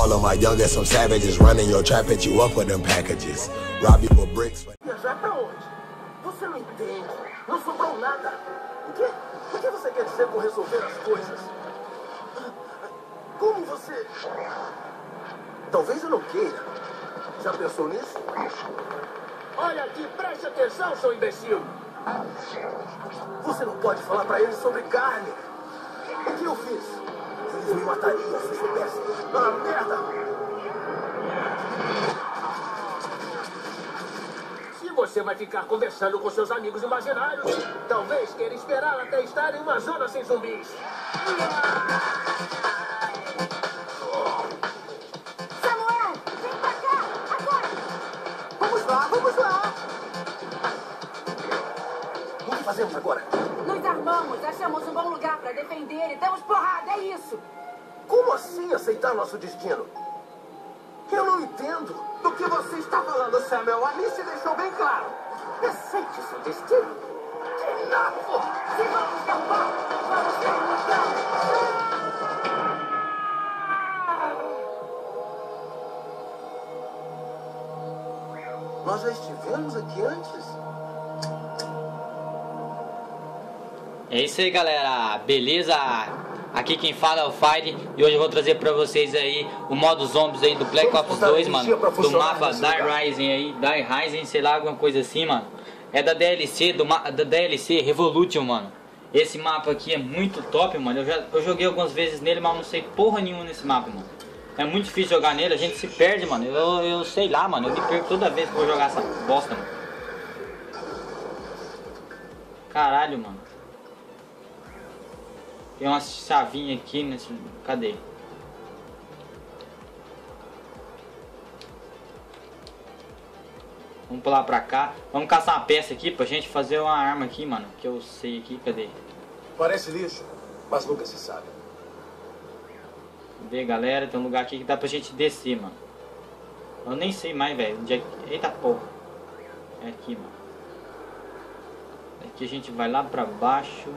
All of my youngest, some savages running your trap, hit you up with them packages. Rob you for bricks. Viajar pra onde? Você não entende. Não sobrou nada. O que você quer dizer com resolver as coisas? Como você... Talvez eu não queira. Já pensou nisso? Olha aqui, preste atenção, seu imbecil. Você não pode falar pra eles sobre carne. O que eu fiz? Eles me matariam se soubessem. Ah, merda! Se você vai ficar conversando com seus amigos imaginários, talvez queira esperar até estar em uma zona sem zumbis. Samuel, vem pra cá, agora! Vamos lá, vamos lá! O que fazemos agora? Nos armamos, achamos um bom lugar pra defender e damos porrada, é isso! Como assim aceitar nosso destino? Eu não entendo. Do que você está falando, Samuel? A Alice deixou bem claro. Aceite seu destino. Que nabo! Se vamos derrubar, vamos terminar! Nós já estivemos aqui antes? É isso aí, galera, beleza? Aqui quem fala é o Fire e hoje eu vou trazer pra vocês aí o modo zombies aí do Black Ops 2, mano, do mapa Die Rising aí, Die Rising, sei lá, alguma coisa assim, mano. É da DLC, da DLC Revolution, mano. Esse mapa aqui é muito top, mano. Eu joguei algumas vezes nele, mas não sei porra nenhuma nesse mapa, mano. É muito difícil jogar nele, a gente se perde, mano. Eu sei lá, mano, eu me perco toda vez que eu vou jogar essa bosta, mano. Caralho, mano. Tem uma chavinha aqui nesse... Cadê? Vamos pular pra cá. Vamos caçar uma peça aqui pra gente fazer uma arma aqui, mano. Que eu sei aqui. Cadê? Parece lixo, mas nunca se sabe. Vê, galera. Tem um lugar aqui que dá pra gente descer, mano. Eu nem sei mais, velho. Eita porra. É aqui, mano. Aqui a gente vai lá pra baixo.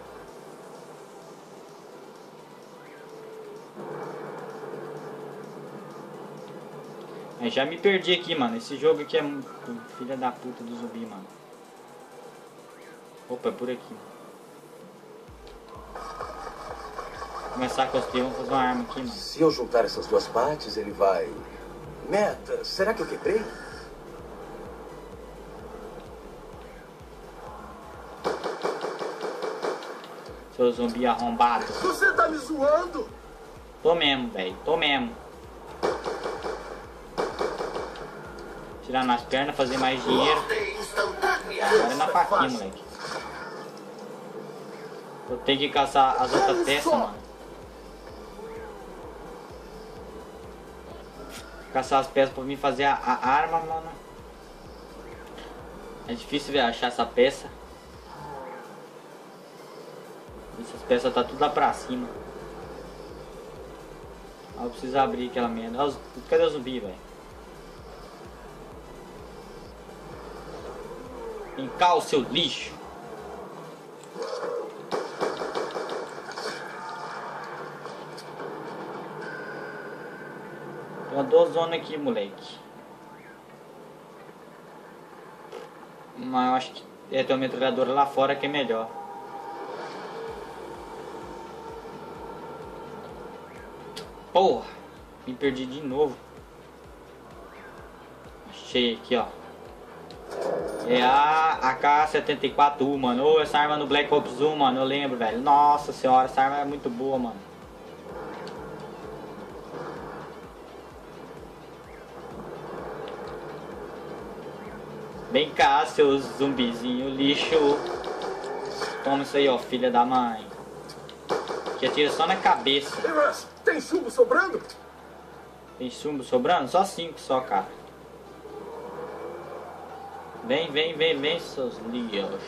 Eu já me perdi aqui, mano. Esse jogo aqui é muito filha da puta do zumbi, mano. Opa, é por aqui. Vou começar a construir, vamos fazer uma arma aqui, mano. Se eu juntar essas duas partes, ele vai... Meta, será que eu quebrei? Seu zumbi arrombado. Você tá me zoando? Tô mesmo, velho. Tô mesmo. Tirar nas pernas, fazer mais dinheiro. Agora é na faquinha, moleque. Eu tenho que caçar as outras peças, mano. Caçar as peças pra mim fazer a arma, mano. É difícil ver, achar essa peça. Essas peças tá tudo lá pra cima. Ah, eu preciso abrir aquela merda. Cadê o zumbi, velho? Vem cá, o seu lixo. Tem uma dozona aqui, moleque. Mas eu acho que tem uma metralhadora lá fora que é melhor. Porra, me perdi de novo. Achei aqui, ó. É a AK-74U, mano. Ô, essa arma no Black Ops 1, mano, eu lembro, velho. Nossa senhora, essa arma é muito boa, mano. Vem cá, seus zumbizinho lixo. Toma isso aí, ó, filha da mãe. Que atira só na cabeça. Tem chumbo sobrando? Tem chumbo sobrando? Só 5 só, cara. Vem, seus lixos.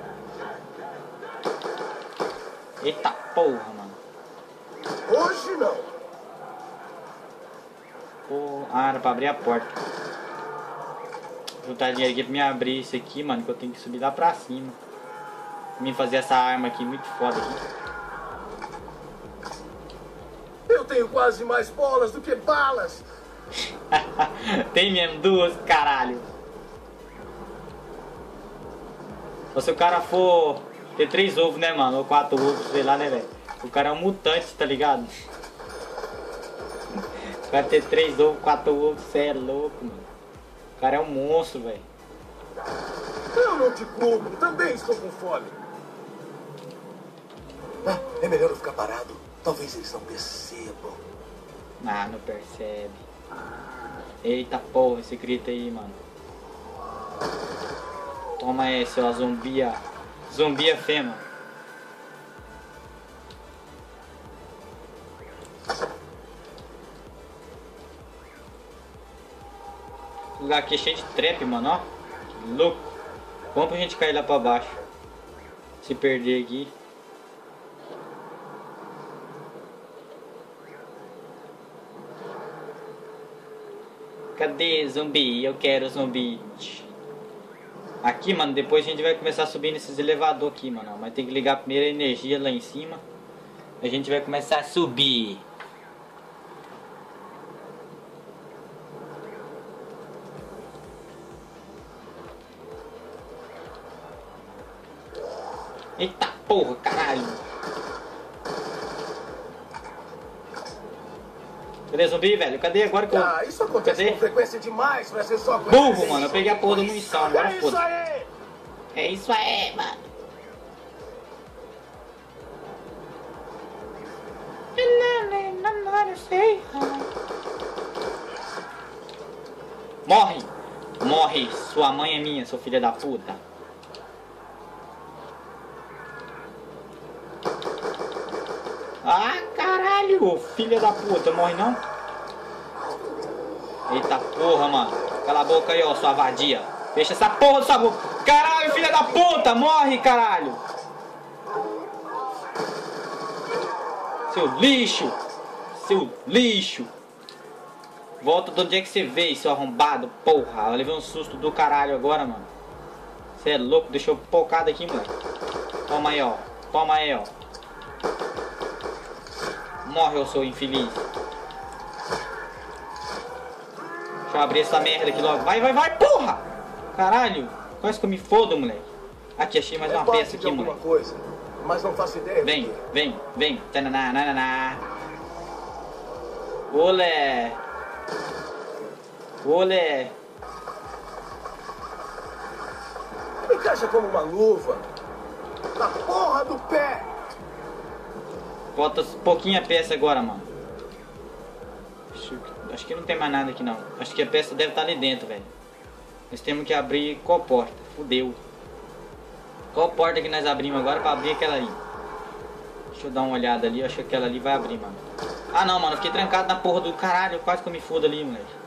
Eita porra, mano. Hoje não. Ah, era pra abrir a porta. Vou juntar dinheiro aqui pra me abrir isso aqui, mano. Que eu tenho que subir lá pra cima. Pra mim fazer essa arma aqui muito foda aqui. Eu tenho quase mais bolas do que balas. Tem mesmo 2, caralho. Ou se o cara for ter 3 ovos, né, mano? Ou 4 ovos, sei lá, né, velho? O cara é um mutante, tá ligado? Vai ter 3 ovos, 4 ovos, cê é louco, mano. O cara é um monstro, velho. Eu não te culpo, também estou com fome. Ah, é melhor eu ficar parado. Talvez eles não percebam. Ah, não percebe. Eita porra, esse grito aí, mano. Toma aí, seu zombia. Zombia fema. O lugar aqui é cheio de trap, mano, ó. Que louco. Vamos pra gente cair lá pra baixo. Se perder aqui. Cadê zumbi? Eu quero zumbi. Aqui, mano, depois a gente vai começar a subir nesses elevadores aqui, mano. Mas tem que ligar primeiro a energia lá em cima. A gente vai começar a subir. Eita porra, caralho. Cadê zumbi, velho? Cadê agora que eu... Ah, isso acontece com frequência demais pra ser só coisa. Burro, mano. Eu peguei a porra da munição. Agora É foda. isso aí! É isso aí, mano. Morre! Morre! Sua mãe é minha, seu filho da puta. Ah, caralho! Filha da puta, morre não? Eita porra, mano. Cala a boca aí, ó, sua vadia. Fecha essa porra dessa boca. Caralho, filha da puta! Morre, caralho! Seu lixo! Seu lixo! Volta de onde é que você veio, seu arrombado, porra. Eu levei um susto do caralho agora, mano. Você é louco, deixou pocado aqui, moleque. Toma aí, ó. Toma aí, ó. Morre, eu sou infeliz. Deixa eu abrir essa merda aqui logo. Vai, vai, vai, porra! Caralho, quase que eu me fodo, moleque. Aqui, achei mais uma peça aqui, moleque. Coisa, mas não faço ideia. Vem, vem, vem. Tananana. Olé. Olé. Encaixa como uma luva. Na porra do pé. Falta pouquinha peça agora, mano. Acho que não tem mais nada aqui, não. Acho que a peça deve estar ali dentro, velho. Nós temos que abrir qual porta? Fudeu. Qual porta que nós abrimos agora pra abrir aquela ali? Deixa eu dar uma olhada ali. Eu acho que aquela ali vai abrir, mano. Ah, não, mano. Eu fiquei trancado na porra do caralho. Quase que eu me fodo ali, moleque.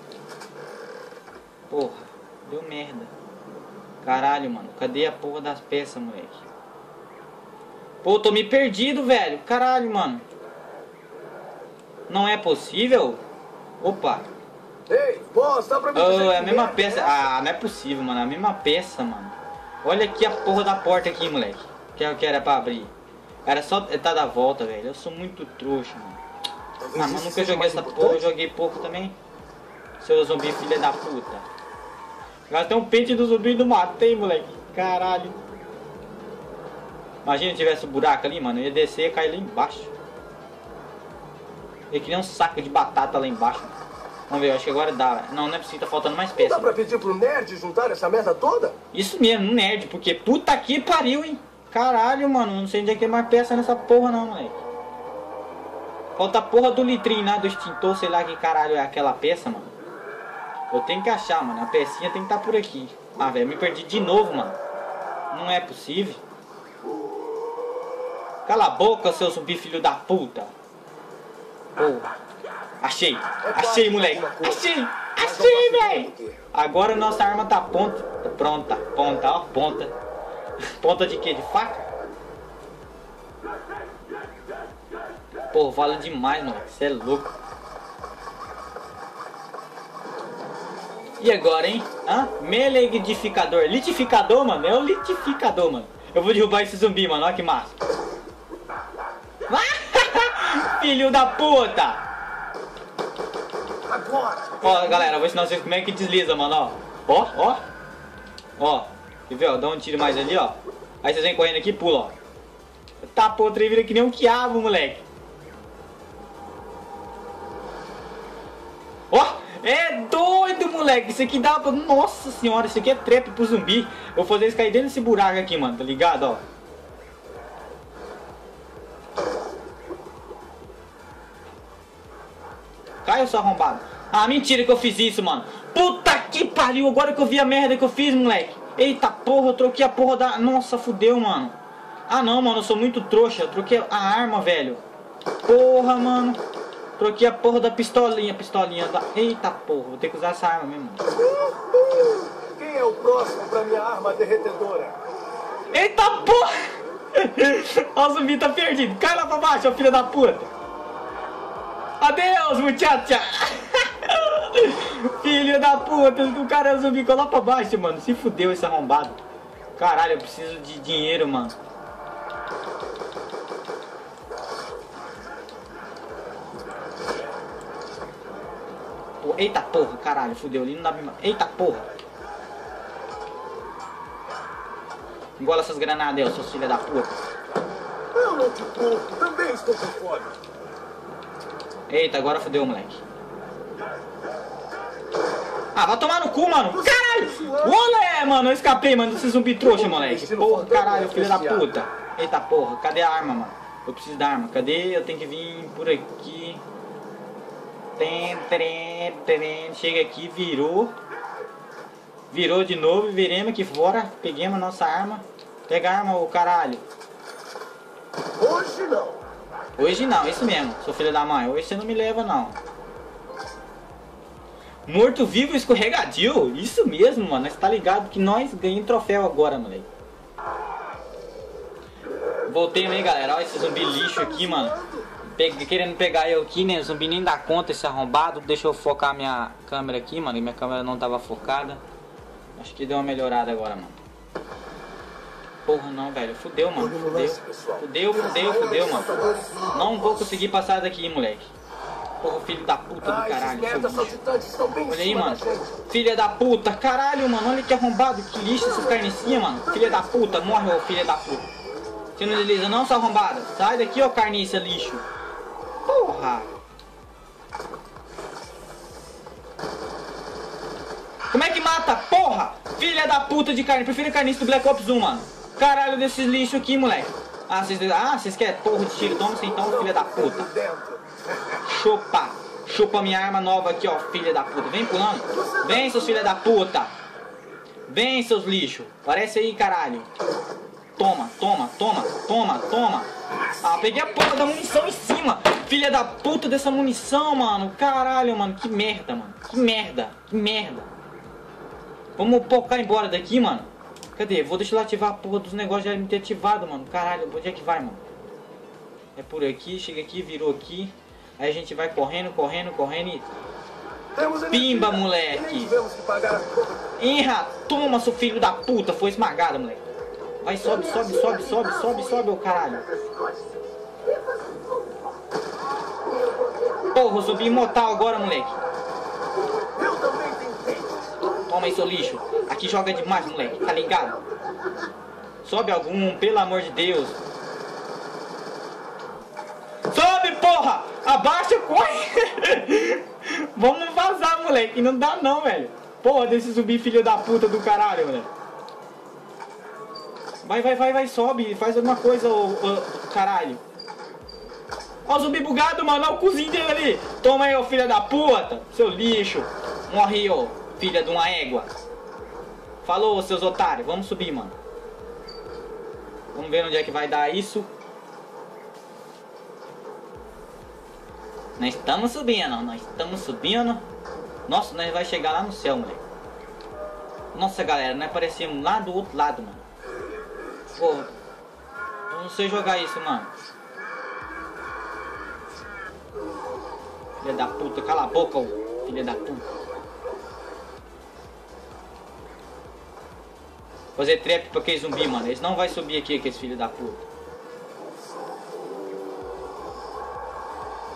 Porra. Deu merda. Caralho, mano. Cadê a porra das peças, moleque? Pô, eu tô me perdido, velho. Caralho, mano. Não é possível? Opa. Ei, boss, dá pra mim Oh, é a mesma peça. Ah, não é possível, mano. É a mesma peça, mano. Olha aqui a porra da porta aqui, moleque. Que era pra abrir. Era só tá da volta, velho. Eu sou muito trouxa, mano. Ah, mas nunca joguei essa porra. Eu joguei pouco também. Seu zumbi, filha da puta. Gastei um pente do zumbi e não matei, moleque. Caralho. Imagina se tivesse um buraco ali, mano. Eu ia descer e cair lá embaixo. Eu queria um saco de batata lá embaixo. Vamos ver, eu acho que agora dá. Não, não é possível, tá faltando mais peça. Dá pra pedir pro nerd juntar essa merda toda? Isso mesmo, um nerd, porque puta que pariu, hein? Caralho, mano, não sei onde é que tem mais peça nessa porra não, moleque. Falta a porra do litrinho lá, do extintor, sei lá que caralho é aquela peça, mano. Eu tenho que achar, mano, a pecinha tem que estar por aqui. Ah, velho, me perdi de novo, mano. Não é possível. Cala a boca, seu zumbi filho da puta. Porra. Achei, achei, moleque. Achei, achei, velho. Agora nossa arma tá pronta. Pronta, ponta, ó, ponta. Ponta de quê? De faca? Pô, vale demais, moleque. Você é louco. E agora, hein? Hã? Meledificador. Litificador, mano. É o litificador, mano. Eu vou derrubar esse zumbi, mano. Olha que massa. filho da puta! Agora! Ó, galera, eu vou ensinar vocês como é que desliza, mano, ó. Ó, ó. Ó, quer ver, ó? Dá um tiro mais ali, ó. Aí vocês vêm correndo aqui e pulam, ó. Tá, pô, o trem vira que nem um quiabo, moleque. Ó, é doido, moleque. Isso aqui dá pra... Nossa senhora, isso aqui é trap pro zumbi. Eu vou fazer eles cair dentro desse buraco aqui, mano, tá ligado, ó. Caiu, seu arrombado. Ah, mentira que eu fiz isso, mano. Puta que pariu, agora que eu vi a merda que eu fiz, moleque. Eita porra, eu troquei a porra da... Nossa, fudeu, mano. Ah não, mano, eu sou muito trouxa. Eu troquei a arma, velho. Porra, mano. Troquei a porra da pistolinha da... Eita porra, vou ter que usar essa arma mesmo. Quem é o próximo pra minha arma derretedora? Eita porra. Ó, o zumbi tá perdido. Cai lá pra baixo, ó, filho da puta. Adeus, muchacha. Filho da puta, o cara é o zumbi, cola pra baixo, mano. Se fudeu esse arrombado. Caralho, eu preciso de dinheiro, mano. Pô, eita porra, caralho, fudeu ali, não dá pra... Eita porra. Engola essas granadas aí, seus filhos da puta. Eu não te culpo, também estou com fome. Eita, agora fudeu, moleque. Ah, vai tomar no cu, mano. Caralho! Olé, mano, eu escapei, mano, desse zumbi trouxa, moleque. Porra, caralho, filho da puta. Eita porra, cadê a arma, mano? Eu preciso da arma, cadê? Eu tenho que vir por aqui. Chega aqui, virou. Virou de novo, viremos aqui fora. Peguemos a nossa arma. Pega a arma, ô caralho. Hoje não. Hoje não, isso mesmo, seu filho da mãe. Hoje você não me leva, não. Morto-vivo escorregadio. Isso mesmo, mano. Você tá ligado que nós ganhamos troféu agora, moleque. Voltei aí, galera. Olha esse zumbi lixo aqui, mano. Querendo pegar eu aqui, né? O zumbi nem dá conta, esse arrombado. Deixa eu focar minha câmera aqui, mano. E minha câmera não tava focada. Acho que deu uma melhorada agora, mano. Porra, não, velho. Fudeu, mano. Fudeu, mano. Não vou conseguir passar daqui, moleque. Porra, filho da puta do caralho. Olha aí, mano. Filha da puta. Caralho, mano. Olha que arrombado. Que lixo essas carnicinhas, mano. Filha da puta. Morre, ô filha da puta. Você não desliza não, sua arrombada? Sai daqui, ô carniça, lixo. Porra. Como é que mata? Porra. Filha da puta de carne. Prefiro carniça do Black Ops 1, mano. Caralho desses lixos aqui, moleque. Ah, vocês querem porra de tiro? Toma você então, filha da puta. Chupa. Chupa minha arma nova aqui, ó, filha da puta. Vem pulando. Vem, seus filha da puta. Vem, seus lixos. Parece aí, caralho. Toma. Ah, peguei a porra da munição em cima. Filha da puta dessa munição, mano. Caralho, mano. Que merda, mano. Que merda. Vamos pocar embora daqui, mano. Cadê? Vou deixar eu ativar a porra dos negócios já me ter ativado, mano. Caralho, onde é que vai, mano? É por aqui, chega aqui, virou aqui. Aí a gente vai correndo e... Pimba, moleque! Irra, toma, seu filho da puta! Foi esmagado, moleque. Vai, sobe, ô caralho. Porra, eu subi imortal agora, moleque. Toma aí, seu lixo. Aqui joga demais, moleque. Tá ligado? Sobe algum, pelo amor de Deus. Sobe, porra! Abaixa, corre! Vamos vazar, moleque. Não dá não, velho. Porra, desse zumbi filho da puta do caralho, moleque. Vai, sobe. Faz alguma coisa, ô caralho. Ó o zumbi bugado, mano. Ó o cozinho dele ali. Toma aí, ô filho da puta. Seu lixo. Morre, ô filha de uma égua. Falou, seus otários. Vamos subir, mano. Vamos ver onde é que vai dar isso. Nós estamos subindo. Nossa, nós vai chegar lá no céu, moleque. Nossa, galera, nós aparecemos lá do outro lado, mano. Pô, eu não sei jogar isso, mano. Filha da puta, cala a boca, ô filha da puta. Fazer trap pra aquele zumbi, mano. Eles não vai subir aqui, aqueles filhos da puta.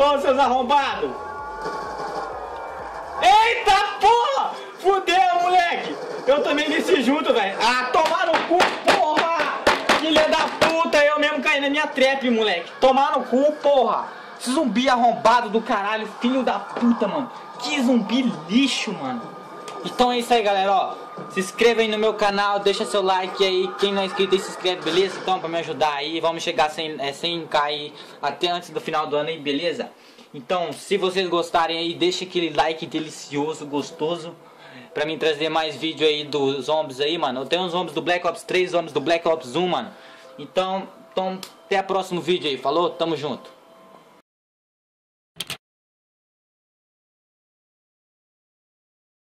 Ô, seus arrombados! Eita porra! Fudeu, moleque! Eu também desci junto, velho. Ah, tomar no cu, porra! Filha da puta, eu mesmo caí na minha trap, moleque. Tomar no cu, porra! Esse zumbi arrombado do caralho, filho da puta, mano. Que zumbi lixo, mano. Então é isso aí, galera, ó. Se inscreva aí no meu canal, deixa seu like aí. Quem não é inscrito aí, se inscreve, beleza? Então, pra me ajudar aí, vamos chegar a 100k aí até antes do final do ano aí, beleza? Então, se vocês gostarem aí, deixa aquele like delicioso, gostoso, pra mim trazer mais vídeo aí dos zombies aí, mano. Eu tenho os zombies do Black Ops 3, zombies do Black Ops 1, mano. Então até o próximo vídeo aí, falou? Tamo junto.